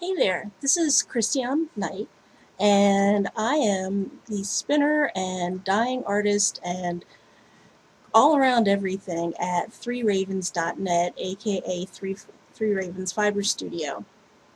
Hey there, this is Christian Knight, and I am the spinner and dyeing artist and all around everything at 3ravens.net, aka Three Ravens Fiber Studio.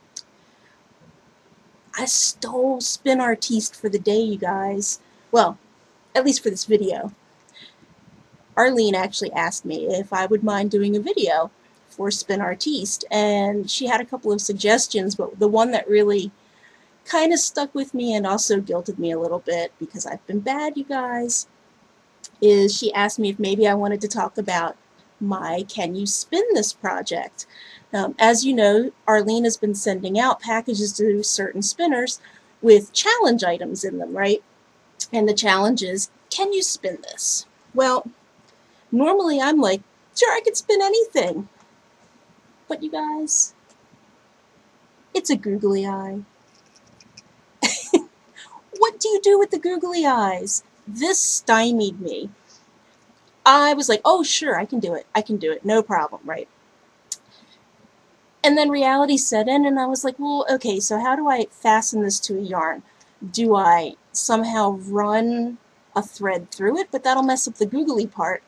I stole Spin Artiste for the day, you guys. Well, at least for this video. Arlene actually asked me if I would mind doing a video for Spin Artiste, and she had a couple of suggestions, but the one that really kind of stuck with me and also guilted me a little bit because I've been bad, you guys, is she asked me if maybe I wanted to talk about my Can You Spin This project. As you know, Arlene has been sending out packages to certain spinners with challenge items in them, right? And the challenge is, can you spin this? Well, normally I'm like, sure, I can spin anything. But you guys, it's a googly eye. What do you do with the googly eyes? This stymied me. I was like, oh, sure, I can do it, no problem, right? And then reality set in, and I was like, well, okay, so how do I fasten this to a yarn? Do I somehow run a thread through it? But that'll mess up the googly part.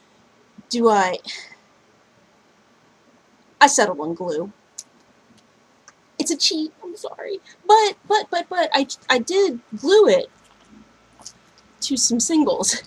I settled on glue. It's a cheat, I'm sorry. But I did glue it to some singles.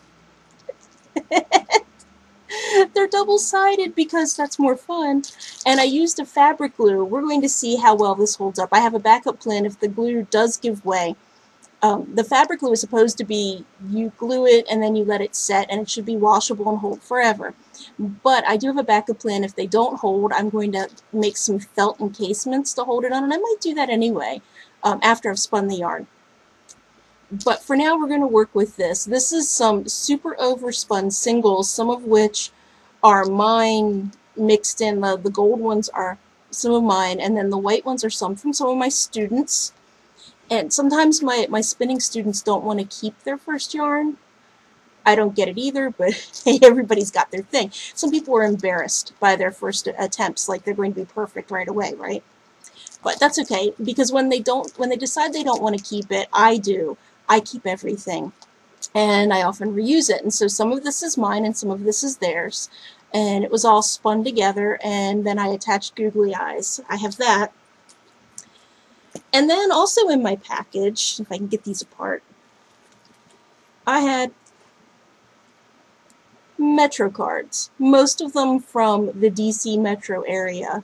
They're double-sided because that's more fun. And I used a fabric glue. We're going to see how well this holds up. I have a backup plan if the glue does give way. The fabric glue is supposed to be, you glue it and then you let it set, and it should be washable and hold forever. But I do have a backup plan. If they don't hold, I'm going to make some felt encasements to hold it on, and I might do that anyway after I've spun the yarn. But for now, we're going to work with this. This is some super overspun singles, some of which are mine mixed in. The gold ones are some of mine, and then the white ones are some from some of my students. And sometimes my spinning students don't want to keep their first yarn. I don't get it either, but hey, everybody's got their thing. Some people are embarrassed by their first attempts, like they're going to be perfect right away, right? But that's okay, because when they decide they don't want to keep it, I do. I keep everything, and I often reuse it. And so some of this is mine and some of this is theirs. And it was all spun together, and then I attached googly eyes. I have that. And then also in my package, if I can get these apart, I had Metro cards, most of them from the DC Metro area.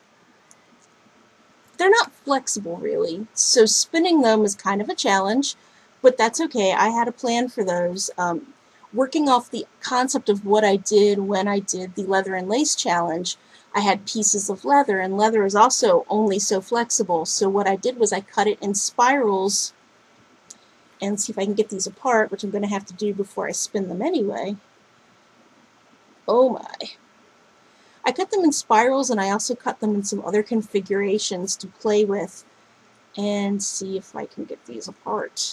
They're not flexible, really, so spinning them is kind of a challenge. But that's okay. I had a plan for those. Working off the concept of what I did when I did the leather and lace challenge, I had pieces of leather, and leather is also only so flexible. So what I did was I cut it in spirals, and see if I can get these apart, which I'm going to have to do before I spin them anyway. Oh my. I cut them in spirals, and I also cut them in some other configurations to play with and see if I can get these apart.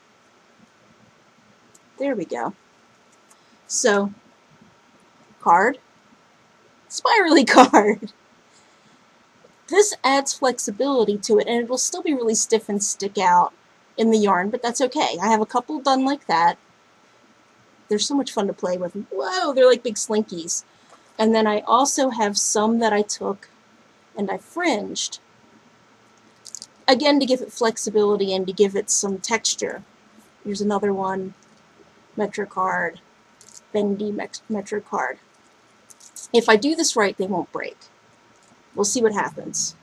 There we go. So, card, spirally card. This adds flexibility to it, and it will still be really stiff and stick out in the yarn, but that's okay. I have a couple done like that. They're so much fun to play with. Whoa, they're like big slinkies. And then I also have some that I took and I fringed. Again, to give it flexibility and to give it some texture. Here's another one. Metro card, bendy Metro card. If I do this right, they won't break. We'll see what happens.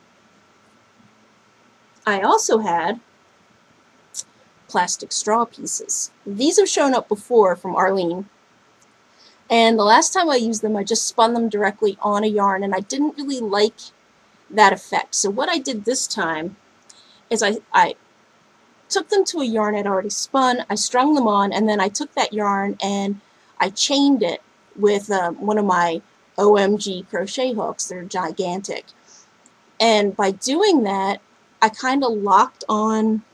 I also had plastic straw pieces. These have shown up before from Arlene. And the last time I used them, I just spun them directly on a yarn, and I didn't really like that effect. So what I did this time is I took them to a yarn I'd already spun, I strung them on, and then I took that yarn and I chained it with one of my OMG crochet hooks. They're gigantic. And by doing that, I kind of locked on,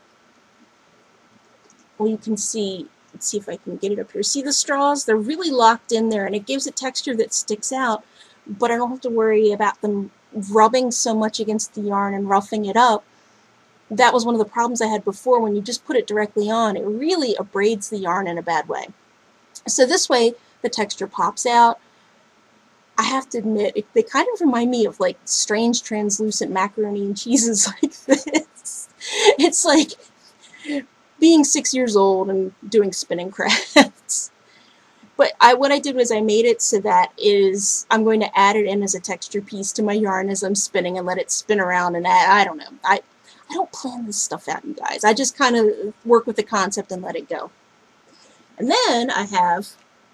well, you can see, let's see if I can get it up here. See the straws? They're really locked in there, and it gives a texture that sticks out, but I don't have to worry about them rubbing so much against the yarn and roughing it up, that was one of the problems I had before. When you just put it directly on, it really abrades the yarn in a bad way. So this way, the texture pops out. I have to admit, they kind of remind me of like strange translucent macaroni and cheeses like this. It's like being 6 years old and doing spinning crafts. But what I did was I made it so that I'm going to add it in as a texture piece to my yarn as I'm spinning and let it spin around and I don't know. I don't plan this stuff out, you guys. I just kind of work with the concept and let it go. And then I have,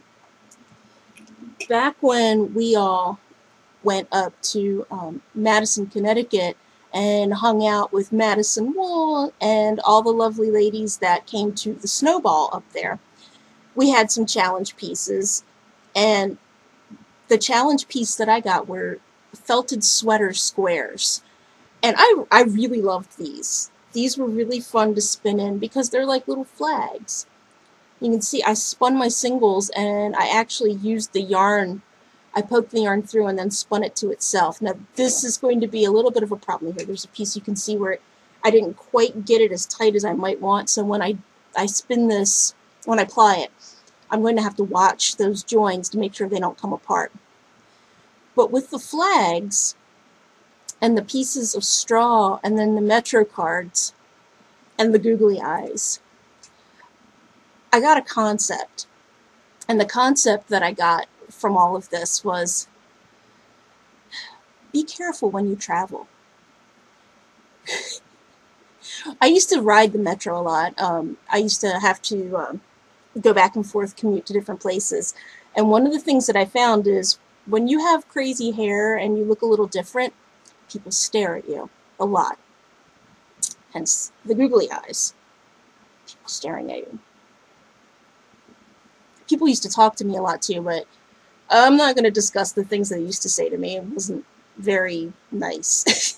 back when we all went up to Madison, Connecticut and hung out with Madison Wool and all the lovely ladies that came to the Snowball up there, we had some challenge pieces, and the challenge piece that I got were felted sweater squares. And I really loved these. These were really fun to spin in because they're like little flags. You can see I spun my singles and I actually used the yarn. I poked the yarn through and then spun it to itself. Now this is going to be a little bit of a problem here. There's a piece you can see where I didn't quite get it as tight as I might want. So when I spin this, when I ply it, I'm going to have to watch those joins to make sure they don't come apart. But with the flags and the pieces of straw and then the Metro cards and the googly eyes, I got a concept. And the concept that I got from all of this was, be careful when you travel. I used to ride the Metro a lot. I used to have to go back and forth, commute to different places. And one of the things that I found is when you have crazy hair and you look a little different, people stare at you a lot. Hence the googly eyes. People staring at you. People used to talk to me a lot too, but I'm not going to discuss the things they used to say to me. It wasn't very nice.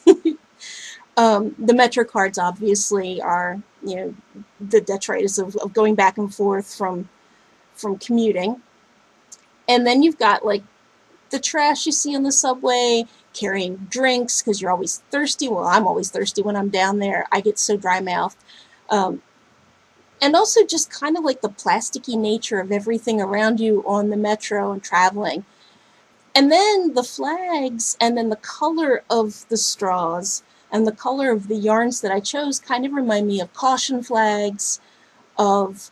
The Metro cards obviously are, you know, the detritus of going back and forth from commuting. And then you've got like the trash you see on the subway, carrying drinks because you're always thirsty. Well, I'm always thirsty when I'm down there. I get so dry-mouthed. And also just kind of like the plasticky nature of everything around you on the Metro and traveling. And then the flags and then the color of the straws and the color of the yarns that I chose kind of remind me of caution flags, of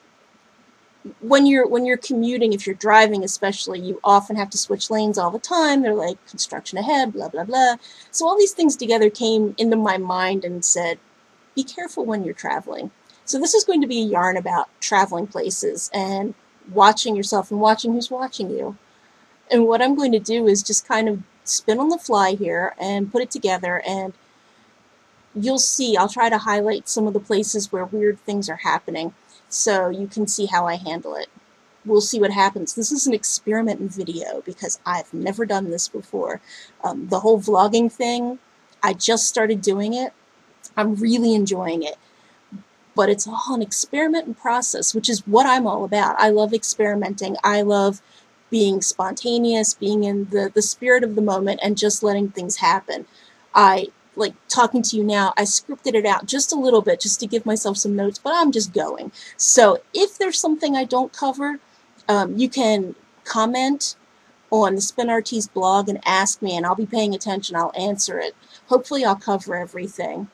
when you're commuting, if you're driving especially, you often have to switch lanes all the time. They're like, construction ahead, blah, blah, blah. So all these things together came into my mind and said, be careful when you're traveling. So this is going to be a yarn about traveling places and watching yourself and watching who's watching you. And what I'm going to do is just kind of spin on the fly here and put it together, and you'll see, I'll try to highlight some of the places where weird things are happening so you can see how I handle it. We'll see what happens. This is an experiment in video because I've never done this before. The whole vlogging thing, I just started doing it. I'm really enjoying it. But it's all an experiment and process, which is what I'm all about. I love experimenting. I love being spontaneous, being in the spirit of the moment and just letting things happen. Like talking to you now, I scripted it out just a little bit just to give myself some notes, but I'm just going. So if there's something I don't cover, you can comment on the Spin Artiste blog and ask me, and I'll be paying attention. I'll answer it. Hopefully I'll cover everything.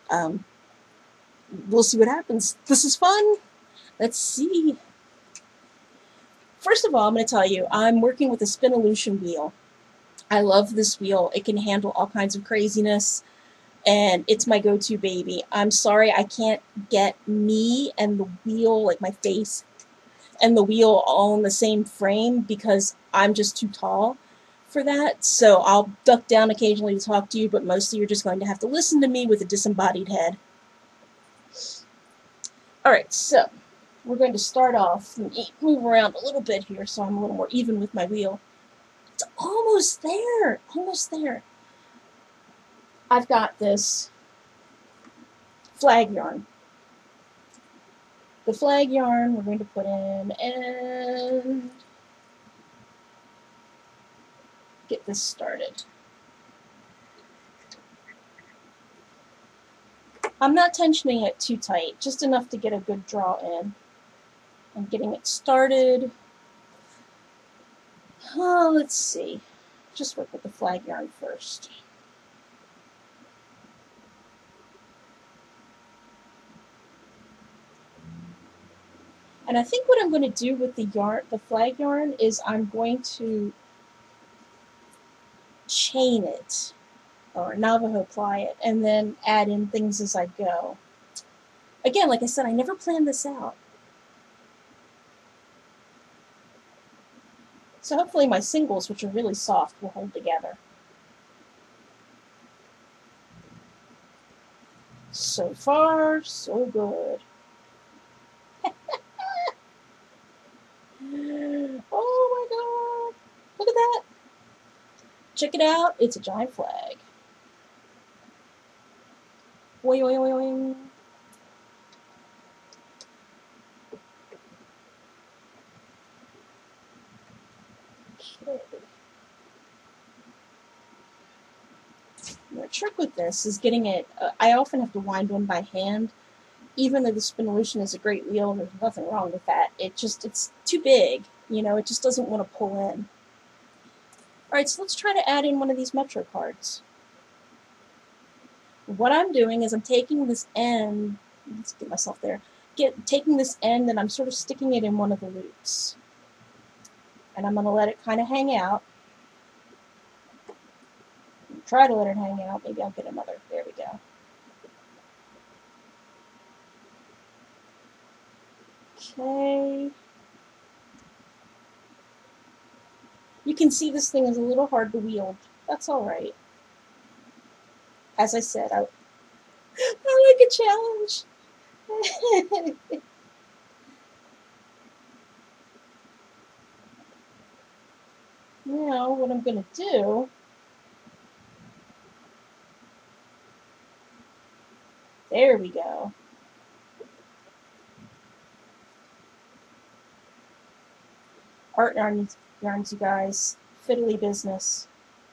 We'll see what happens. This is fun. Let's see. First of all, I'm going to tell you, I'm working with a Spinolution wheel. I love this wheel. It can handle all kinds of craziness, and it's my go-to baby. I'm sorry I can't get me and the wheel, like my face, and the wheel all in the same frame because I'm just too tall for that. So I'll duck down occasionally to talk to you, but mostly you're just going to have to listen to me with a disembodied head. Alright, so we're going to start off and move around a little bit here so I'm a little more even with my wheel. It's almost there! Almost there. I've got this flag yarn. The flag yarn we're going to put in and get this started. I'm not tensioning it too tight, just enough to get a good draw in. I'm getting it started. Let's see. Just work with the flag yarn first. And I think what I'm going to do with the flag yarn, is I'm going to chain it, or Navajo ply it, and then add in things as I go. Again, like I said, I never planned this out. So hopefully my singles, which are really soft, will hold together. So far, so good. Oh my god! Look at that! Check it out, it's a giant flag. Oing, oing, oing, oing. Okay. The trick with this is getting it, I often have to wind one by hand. Even though the Spinolution is a great wheel, there's nothing wrong with that. It's too big, you know, it just doesn't want to pull in. Alright, so let's try to add in one of these Metro cards. What I'm doing is I'm taking this end, let's get myself there, taking this end and I'm sort of sticking it in one of the loops. And I'm going to let it kind of hang out. Try to let it hang out, maybe I'll get another, there we go. Okay. You can see this thing is a little hard to wield. That's alright. As I said, I like a challenge. Now, what I'm going to do, there we go. Art yarns, you guys. Fiddly business.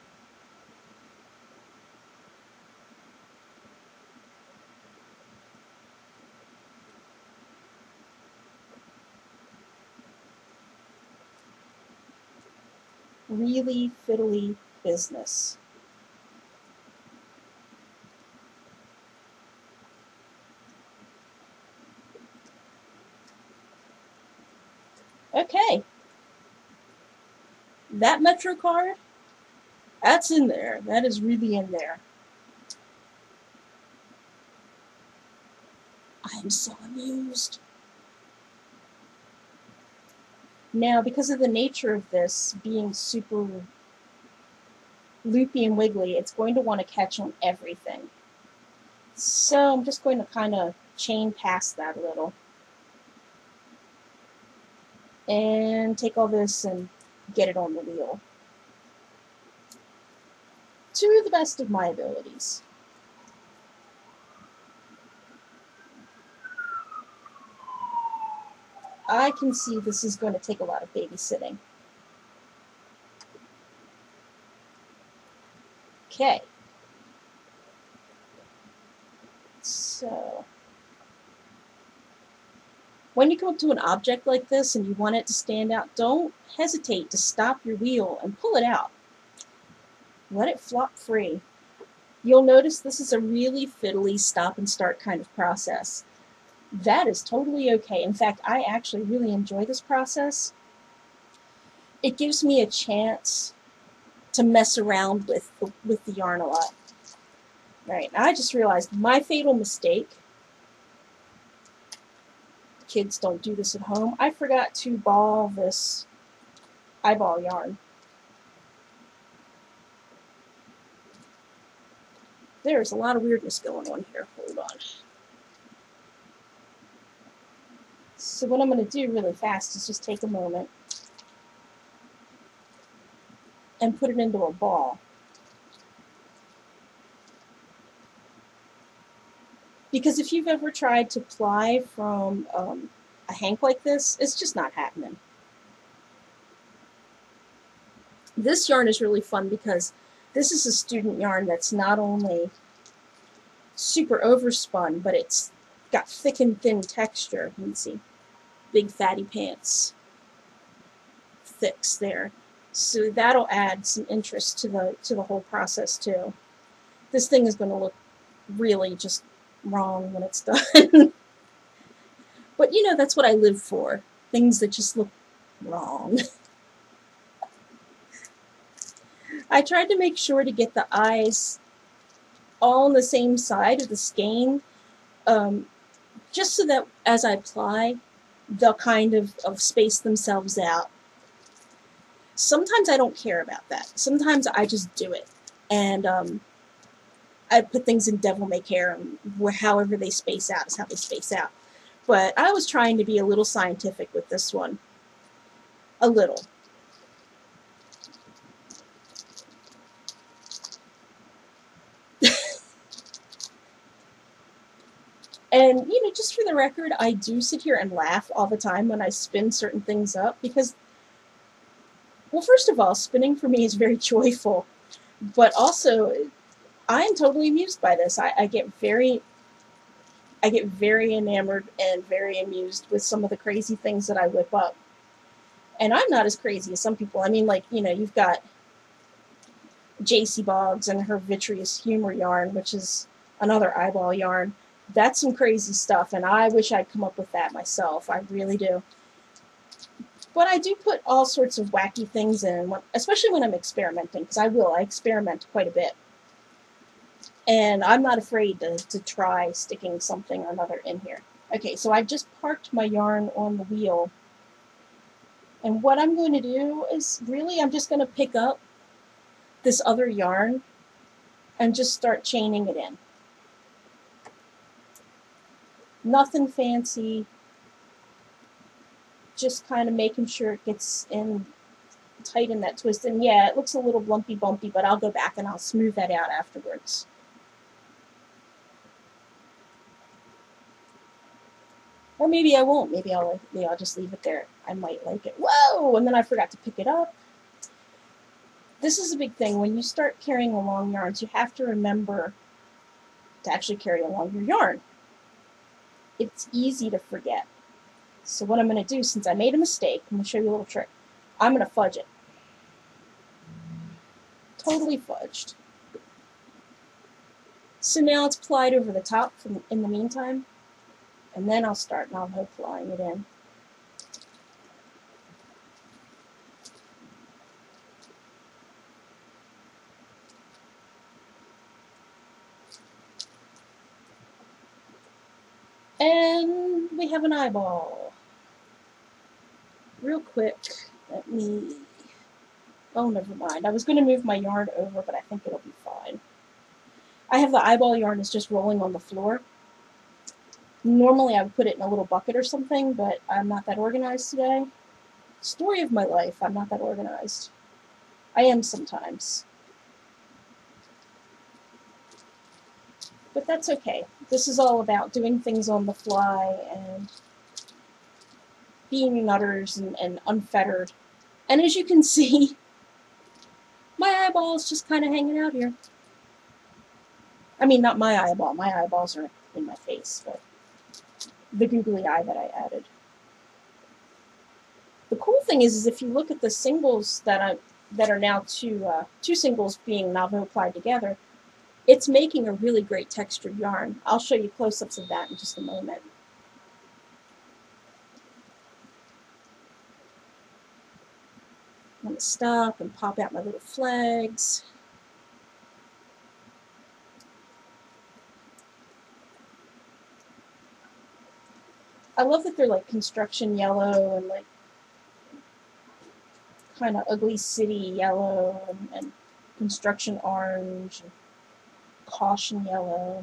Really fiddly business. Okay. That Metro card, that's in there. That is really in there. I'm so amused. Now, because of the nature of this being super loopy and wiggly, it's going to want to catch on everything. So I'm just going to kind of chain past that a little. And take all this and get it on the wheel. To the best of my abilities. I can see this is going to take a lot of babysitting. Okay. So, when you come up to an object like this and you want it to stand out, don't hesitate to stop your wheel and pull it out. Let it flop free. You'll notice this is a really fiddly stop and start kind of process. That is totally okay. In fact, I actually really enjoy this process. It gives me a chance to mess around with the yarn a lot. Right, now I just realized my fatal mistake. Kids don't do this at home. I forgot to ball this eyeball yarn. There's a lot of weirdness going on here. Hold on. So what I'm going to do really fast is just take a moment and put it into a ball. Because if you've ever tried to ply from a hank like this, it's just not happening. This yarn is really fun because this is a student yarn that's not only super overspun, but it's got thick and thin texture. You can see big fatty pants, thicks there. So that'll add some interest to the whole process too. This thing is going to look really just wrong when it's done. But you know, that's what I live for. Things that just look wrong. I tried to make sure to get the eyes all on the same side of the skein, just so that as I apply, they'll kind of space themselves out. Sometimes I don't care about that. Sometimes I just do it. And I put things in devil may care, and however they space out is how they space out. But I was trying to be a little scientific with this one. A little. And, you know, just for the record, I do sit here and laugh all the time when I spin certain things up because, well, first of all, spinning for me is very joyful. But also, I am totally amused by this. I get very enamored and very amused with some of the crazy things that I whip up. And I'm not as crazy as some people. I mean, like, you know, you've got JC Boggs and her vitreous humor yarn, which is another eyeball yarn. That's some crazy stuff, and I wish I'd come up with that myself. I really do. But I do put all sorts of wacky things in, especially when I'm experimenting, because I experiment quite a bit. And I'm not afraid to try sticking something or another in here. Okay, so I just parked my yarn on the wheel. And what I'm going to do is, really, I'm just going to pick up this other yarn and just start chaining it in. Nothing fancy, just kind of making sure it gets in tight in that twist. And yeah, it looks a little bumpy, but I'll go back and I'll smooth that out afterwards. Or maybe I won't. Maybe I'll just leave it there. I might like it. Whoa! And then I forgot to pick it up. This is a big thing. When you start carrying along yarns, you have to remember to actually carry along your yarn. It's easy to forget. So what I'm going to do, since I made a mistake, I'm going to show you a little trick. I'm going to fudge it. Totally fudged. So now it's plied over the top in the meantime. And then I'll start plying it in. And we have an eyeball. Real quick, let me... Oh, never mind. I was going to move my yarn over, but I think it'll be fine. I have the eyeball yarn is just rolling on the floor. Normally I would put it in a little bucket or something, but I'm not that organized today. Story of my life, I'm not that organized. I am sometimes. But that's okay. This is all about doing things on the fly and being nutters and unfettered. And as you can see, my eyeball is just kind of hanging out here. I mean, not my eyeball. My eyeballs are in my face, but the googly eye that I added. The cool thing is if you look at the singles that are now two singles being Nauvoo applied together, it's making a really great textured yarn. I'll show you close-ups of that in just a moment. I'm going to stop and pop out my little flags. I love that they're like construction yellow and like kind of ugly city yellow and construction orange and caution yellow.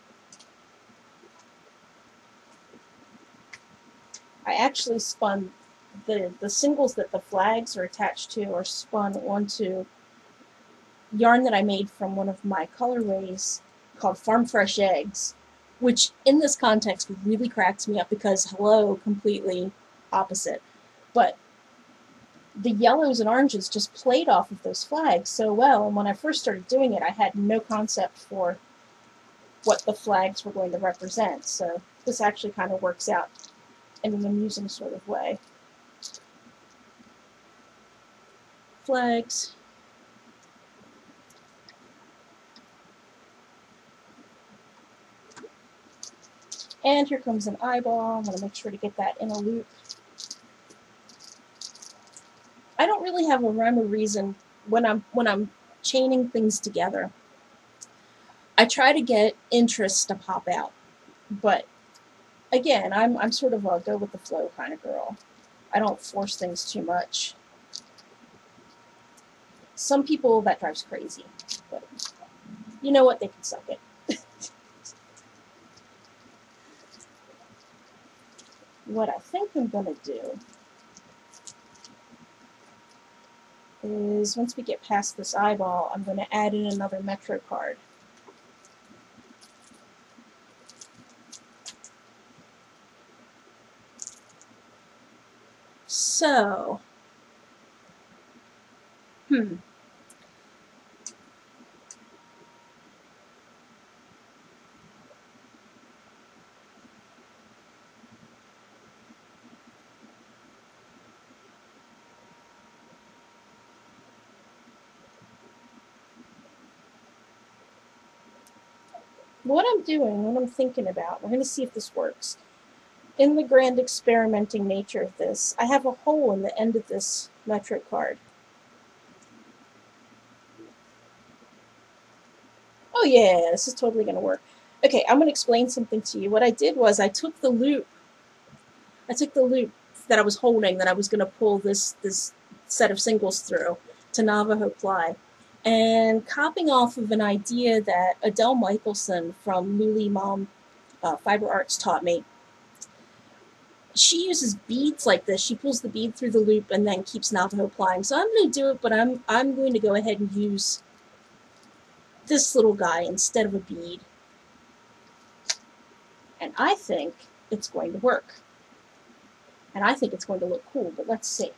I actually spun the singles that the flags are attached to are spun onto yarn that I made from one of my colorways called Farm Fresh Eggs, which in this context really cracks me up because, hello, completely opposite. But the yellows and oranges just played off of those flags so well, and when I first started doing it, I had no concept for what the flags were going to represent. So this actually kind of works out in an amusing sort of way. Flags. And here comes an eyeball. I'm going to make sure to get that in a loop. I don't really have a rhyme or reason when I'm chaining things together. I try to get interest to pop out, but again, I'm sort of a go with the flow kind of girl. I don't force things too much. Some people that drives crazy, but you know what? They can suck it. What I think I'm gonna do is once we get past this eyeball, I'm going to add in another Metro card. So, what I'm doing, what I'm thinking about, we're going to see if this works. In the grand experimenting nature of this, I have a hole in the end of this Metro card. Oh yeah, this is totally going to work. Okay, I'm going to explain something to you. What I did was I took the loop that I was holding, that I was going to pull this set of singles through to Navajo ply, and copying off of an idea that Adele Michelson from Luli Mom Fiber Arts taught me. She uses beads like this. She pulls the bead through the loop and then keeps Navajo plying. So I'm going to do it, but I'm going to go ahead and use this little guy instead of a bead. And I think it's going to work. And I think it's going to look cool, but let's see.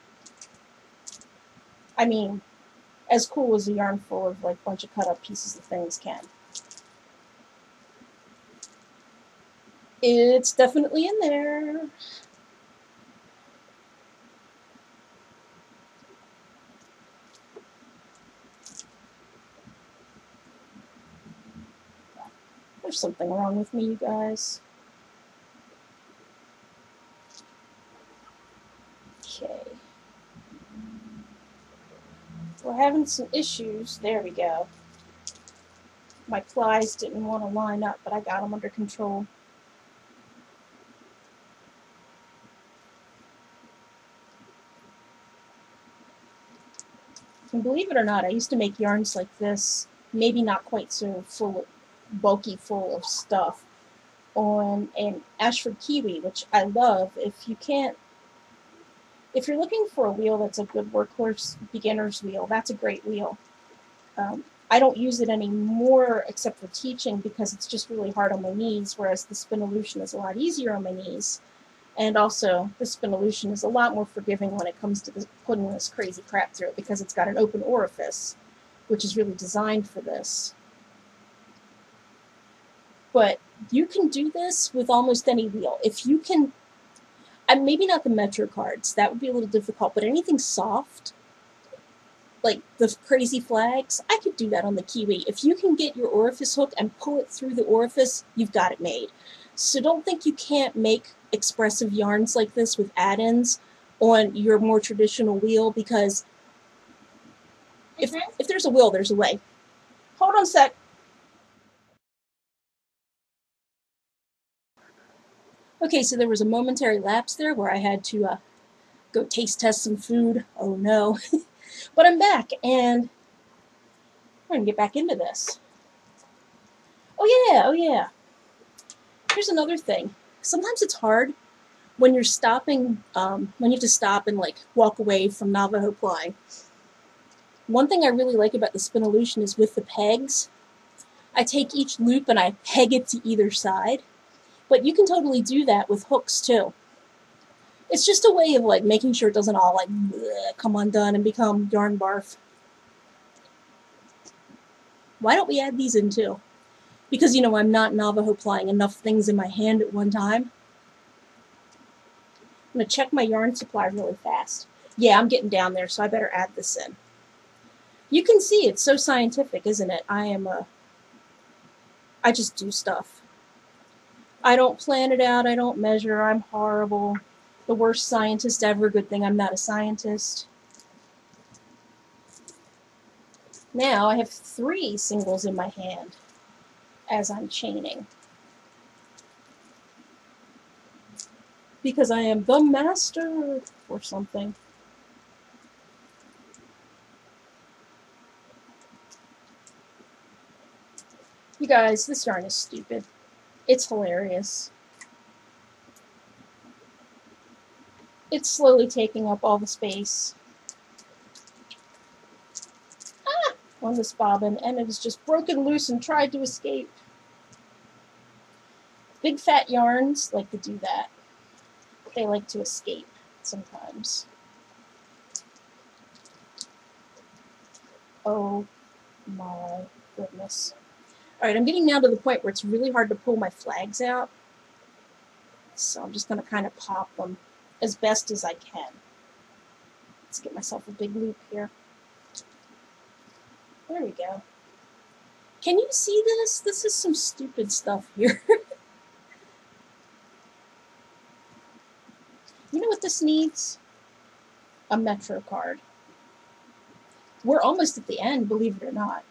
I mean, as cool as a yarn full of like a bunch of cut up pieces of things can. It's definitely in there. There's something wrong with me, you guys. Okay. We're having some issues. There we go. My plies didn't want to line up, but I got them under control. And believe it or not, I used to make yarns like this, maybe not quite so bulky full of stuff, on an Ashford Kiwi, which I love. If you're looking for a wheel that's a good workhorse beginner's wheel, that's a great wheel. I don't use it anymore except for teaching because it's just really hard on my knees, whereas the Spinolution is a lot easier on my knees. And also, the Spinolution is a lot more forgiving when it comes to putting this crazy crap through it because it's got an open orifice, which is really designed for this. But you can do this with almost any wheel. If you can, maybe not the Metro cards, that would be a little difficult, but anything soft, like the crazy flags, I could do that on the Kiwi. If you can get your orifice hook and pull it through the orifice, you've got it made. So don't think you can't make expressive yarns like this with add-ins on your more traditional wheel, because if there's a will, there's a way. Hold on a sec. Okay, so there was a momentary lapse there where I had to go taste test some food. Oh no. But I'm back, and we're going to get back into this. Oh yeah. Here's another thing. Sometimes it's hard when you're stopping, when you have to stop and like walk away from Navajo plying. One thing I really like about the Spinolution is with the pegs, I take each loop and I peg it to either side. But you can totally do that with hooks too. It's just a way of like making sure it doesn't all like come undone and become yarn barf. Why don't we add these in too? Because, you know, I'm not Navajo plying enough things in my hand at one time. I'm going to check my yarn supply really fast. Yeah, I'm getting down there, so I better add this in. You can see it's so scientific, isn't it? I just do stuff. I don't plan it out, I don't measure, I'm horrible. The worst scientist ever. Good thing I'm not a scientist. Now I have 3 singles in my hand as I'm chaining. Because I am the master or something. You guys, this yarn is stupid. It's hilarious. It's slowly taking up all the space on this bobbin, and it has just broken loose and tried to escape. Big fat yarns like to do that. They like to escape sometimes. Oh my goodness. Alright, I'm getting now to the point where it's really hard to pull my flags out. So I'm just going to kind of pop them as best as I can. Let's get myself a big loop here. There we go. Can you see this? This is some stupid stuff here. You know what this needs? A Metro card. We're almost at the end, believe it or not.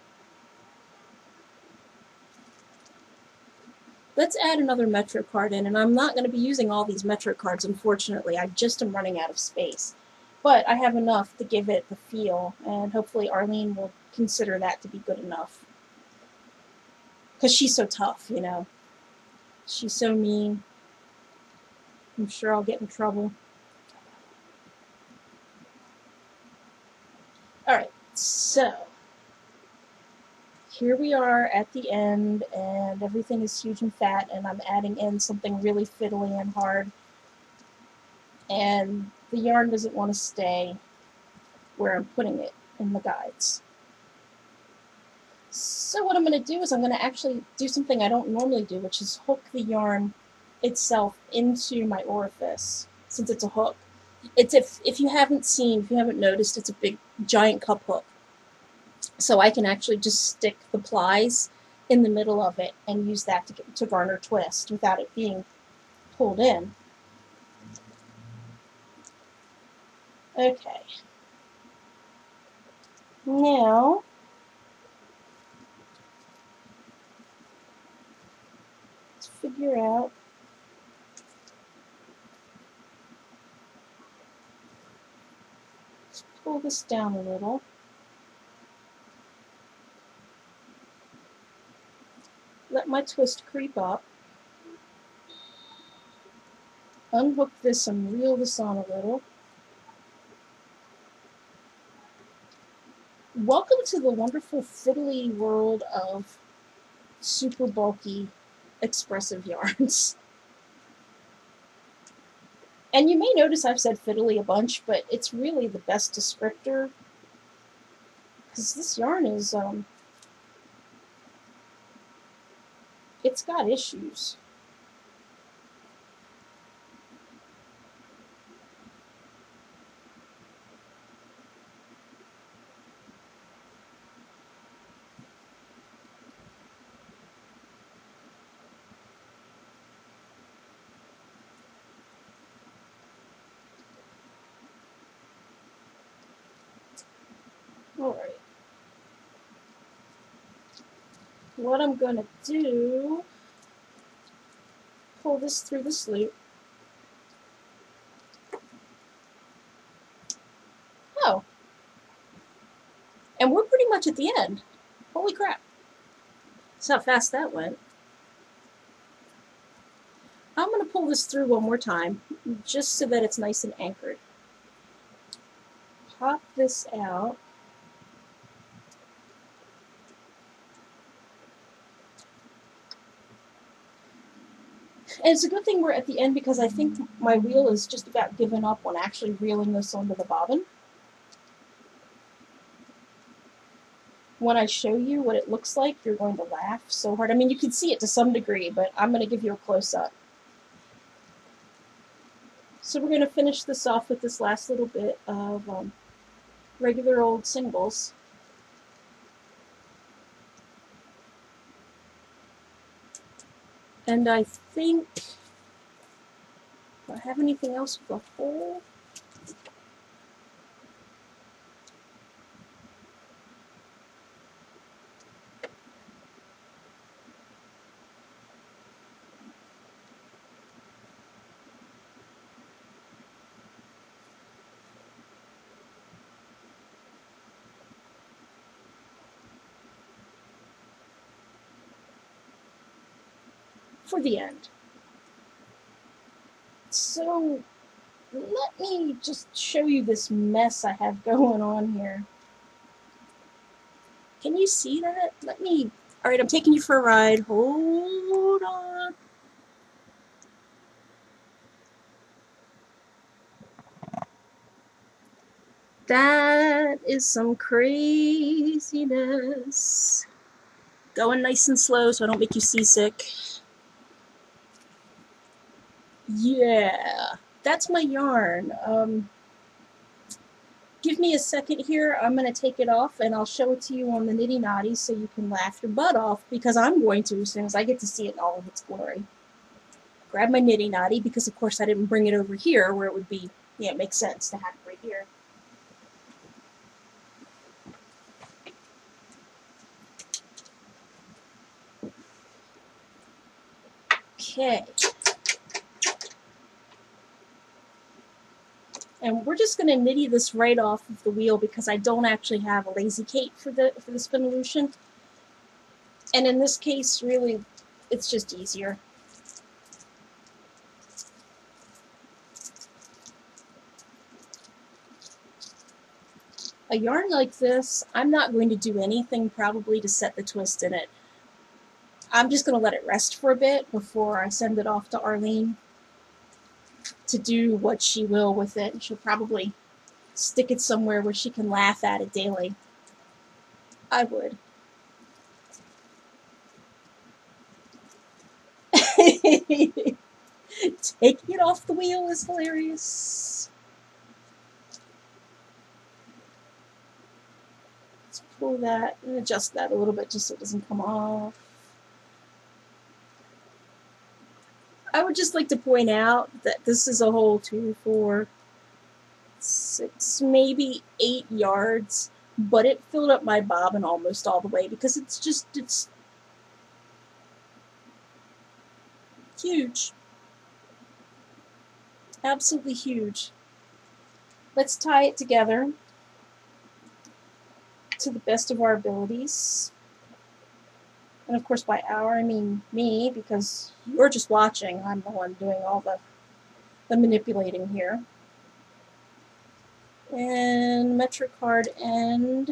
Let's add another Metro card in, and I'm not going to be using all these Metro cards, unfortunately. I just am running out of space. But I have enough to give it the feel, and hopefully Arlene will consider that to be good enough. Because she's so tough, you know. She's so mean. I'm sure I'll get in trouble. Alright, so here we are at the end, and everything is huge and fat, and I'm adding in something really fiddly and hard. And the yarn doesn't want to stay where I'm putting it in the guides. So what I'm going to do is I'm going to actually do something I don't normally do, which is hook the yarn itself into my orifice, since it's a hook. It's if you haven't noticed, it's a big giant cup hook. So I can actually just stick the plies in the middle of it and use that to garner twist without it being pulled in. Okay. Now, let's figure out let's pull this down a little. Let my twist creep up. Unhook this and reel this on a little. Welcome to the wonderful fiddly world of super bulky expressive yarns. And you may notice I've said fiddly a bunch, but it's really the best descriptor, because this yarn is, it's got issues. Alright. What I'm going to do, pull this through this loop. Oh. And we're pretty much at the end. Holy crap. That's how fast that went. I'm going to pull this through one more time, just so that it's nice and anchored. Pop this out. And it's a good thing we're at the end, because I think my wheel is just about given up on actually reeling this onto the bobbin. when I show you what it looks like, you're going to laugh so hard. I mean, you can see it to some degree, but I'm going to give you a close-up. So we're going to finish this off with this last little bit of regular old singles. And I think, do I have anything else with a hole? For the end. So let me just show you this mess I have going on here. Can you see that? Alright, I'm taking you for a ride. Hold on. That is some craziness. Going nice and slow so I don't make you seasick. Yeah, that's my yarn. Give me a second here. I'm going to take it off and I'll show it to you on the Nitty Notty so you can laugh your butt off, because I'm going to as soon as I get to see it in all of its glory. Grab my Nitty Notty because, of course, I didn't bring it over here where it would be, yeah, it makes sense to have it right here. Okay. And we're just going to nitty this right off of the wheel because I don't actually have a lazy Kate for the Spinolution. And in this case, really, it's just easier. A yarn like this, I'm not going to do anything probably to set the twist in it. I'm just going to let it rest for a bit before I send it off to Arlene to do what she will with it. She'll probably stick it somewhere where she can laugh at it daily. I would. Taking it off the wheel is hilarious. Let's pull that and adjust that a little bit just so it doesn't come off. I would just like to point out that this is a whole 2, 4, 6, maybe 8 yards, but it filled up my bobbin almost all the way because it's huge. Absolutely huge. Let's tie it together to the best of our abilities. And of course by our, I mean me, because you're just watching. I'm the one doing all the manipulating here. And metric card end.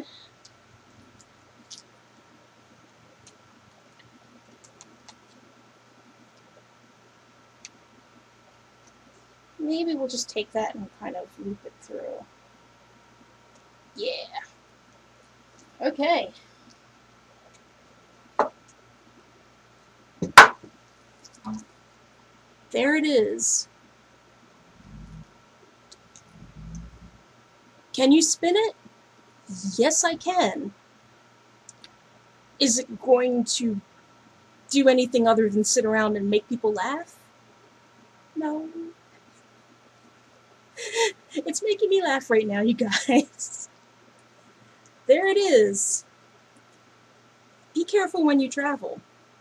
Maybe we'll just take that and kind of loop it through. Yeah. Okay. There it is. Can you spin it? Yes, I can. Is it going to do anything other than sit around and make people laugh? No. It's making me laugh right now, you guys. There it is. Be careful when you travel.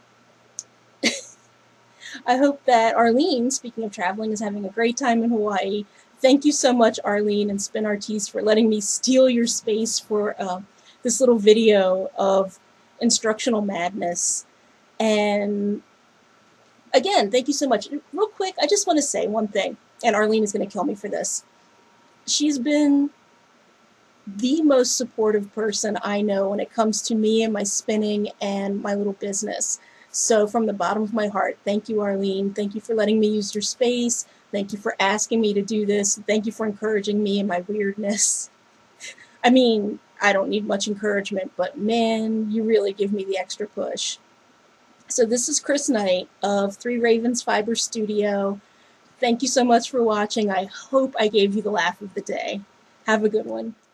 I hope that Arlene, speaking of traveling, is having a great time in Hawaii. Thank you so much, Arlene and Spin Artiste, for letting me steal your space for this little video of instructional madness. And again, thank you so much. Real quick, I just want to say one thing, and Arlene is going to kill me for this. She's been the most supportive person I know when it comes to me and my spinning and my little business. So from the bottom of my heart, thank you, Arlene. Thank you for letting me use your space. Thank you for asking me to do this. Thank you for encouraging me in my weirdness. I mean, I don't need much encouragement, but man, you really give me the extra push. So this is Chris Knight of Three Ravens Fiber Studio. Thank you so much for watching. I hope I gave you the laugh of the day. Have a good one.